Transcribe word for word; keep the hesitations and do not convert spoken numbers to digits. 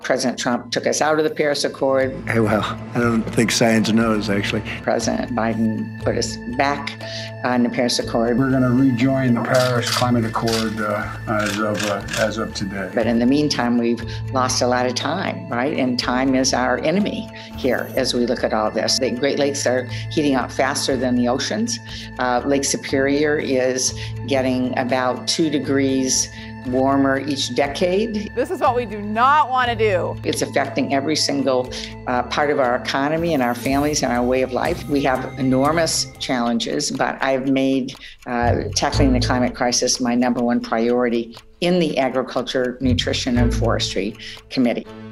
President Trump took us out of the Paris Accord. Hey, well, I don't think science knows, actually. President Biden put us back on the Paris Accord. We're going to rejoin the Paris Climate Accord uh, as of uh, as of today. But in the meantime, we've lost a lot of time, right? And time is our enemy here as we look at all this. The Great Lakes are heating up faster than the oceans. Uh, Lake Superior is getting about two degrees warmer each decade. This is what we do not want to do. It's affecting every single uh, part of our economy and our families and our way of life. We have enormous challenges, but I've made uh, tackling the climate crisis my number one priority in the Agriculture, Nutrition, and Forestry Committee.